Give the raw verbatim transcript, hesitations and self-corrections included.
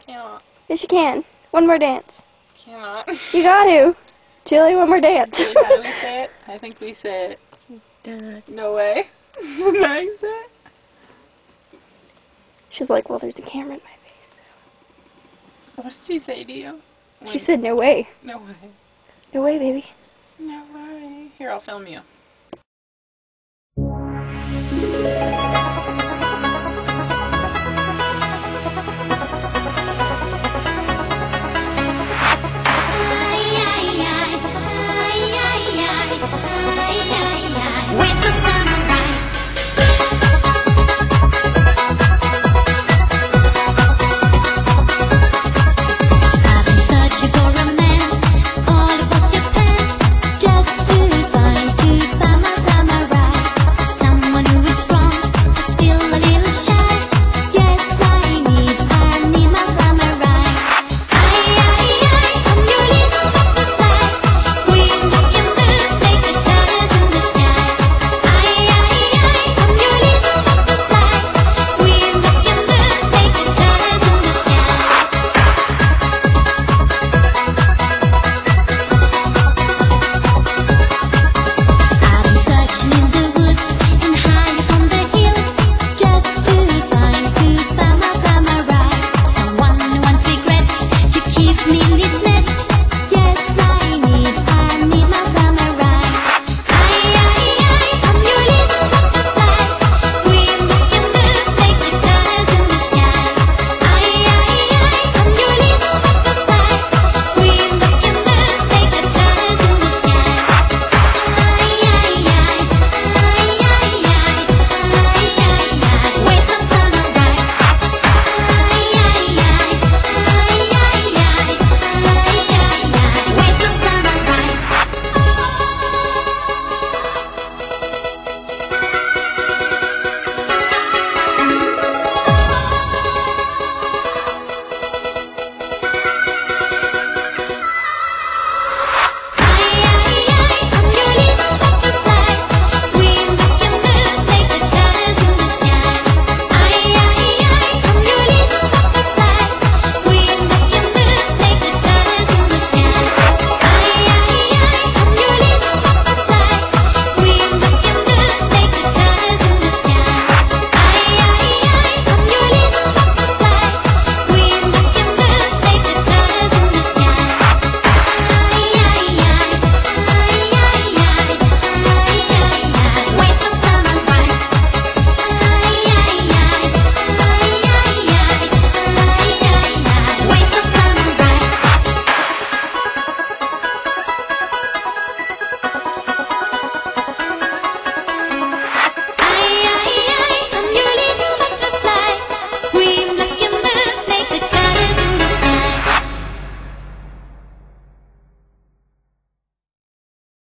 Cannot. Yes, you can. One more dance. Cannot. You got to. Chili, one more dance. Okay, how do we say it? I think we say it. No way. How do you say it? She's like, well, there's a camera in my face. What did she say to you? She said, no way. No way. No way, baby. No way. Here, I'll film you.